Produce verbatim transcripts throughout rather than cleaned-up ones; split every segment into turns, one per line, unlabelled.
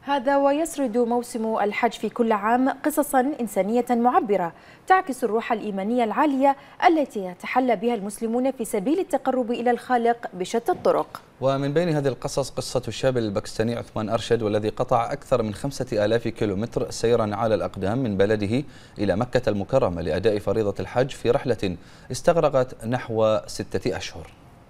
هذا ويسرد موسم الحج في كل عام قصصا إنسانية معبرة تعكس الروح الإيمانية العالية التي يتحلى بها المسلمون في سبيل التقرب إلى الخالق بشتى الطرق.
ومن بين هذه القصص قصة الشاب الباكستاني عثمان أرشد، والذي قطع أكثر من خمسة آلاف كيلومتر سيرا على الأقدام من بلده إلى مكة المكرمة لأداء فريضة الحج في رحلة استغرقت نحو ستة أشهر.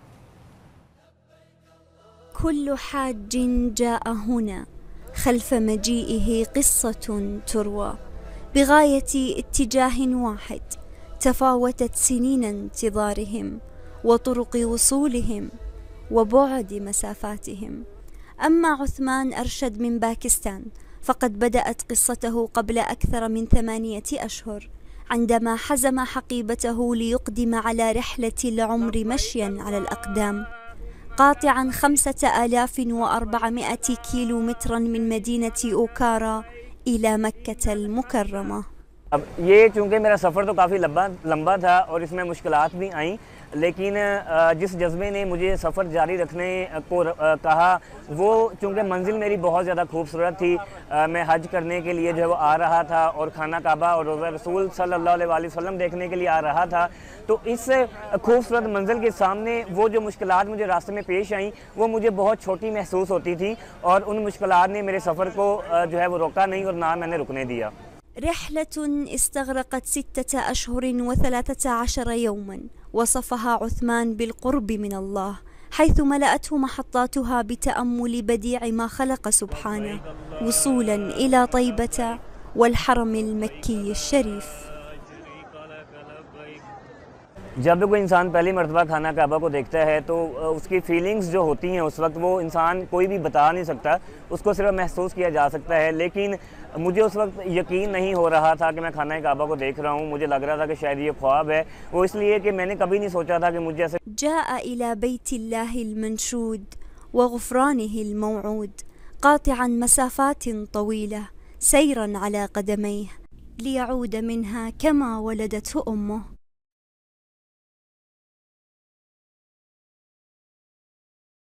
كل حاج جاء هنا خلف مجيئه قصة تروى بغاية اتجاه واحد، تفاوتت سنين انتظارهم وطرق وصولهم وبعد مسافاتهم. أما عثمان أرشد من باكستان فقد بدأت قصته قبل أكثر من ثمانية أشهر، عندما حزم حقيبته ليقدم على رحلة العمر مشيا على الأقدام، قاطعا خمسة آلاف وأربعمائة كيلو مترا من مدينة اوكارا إلى مكة المكرمة.
अब ये चूँकि मेरा सफ़र तो काफ़ी लंबा लंबा था और इसमें मुश्किलात भी आईं, लेकिन जिस जज्बे ने मुझे सफ़र जारी रखने को कहा, वो चूँकि मंजिल मेरी बहुत ज़्यादा खूबसूरत थी, मैं हज करने के लिए जो है वो आ रहा था और खाना काबा और रोज़ा रसूल सल्लल्लाहु अलैहि वसल्लम देखने के लिए आ रहा था। तो इस खूबसूरत मंजिल के सामने वो जो मुश्किलात मुझे रास्ते में पेश आईं, वो मुझे बहुत छोटी महसूस होती थी और उन मुश्किलात ने मेरे सफ़र को जो है वो रोका नहीं और ना मैंने रुकने दिया।
رحلة استغرقت ستة أشهر وثلاثة عشر يوما وصفها عثمان بالقرب من الله، حيث ملأته محطاتها بتأمل بديع ما خلق سبحانه، وصولا إلى طيبة والحرم المكي الشريف.
जब भी कोई इंसान पहली मर्तबा खाना काबा को देखता है तो उसकी फीलिंग्स जो होती हैं उस वक्त वो इंसान कोई भी बता नहीं सकता, उसको सिर्फ महसूस किया जा सकता है। लेकिन मुझे उस वक्त यकीन नहीं हो रहा था कि मैं खाना काबा को देख रहा हूँ, मुझे लग रहा था कि शायद ये ख्वाब है। वो इसलिए कि मैंने कभी नहीं सोचा था कि मुझे ऐसे
جاء إلى بيت الله المنشود وغفرانه الموعود، قاطعا مسافات طويلة سيرا على قدميه ليعود منها كما ولدته أمه.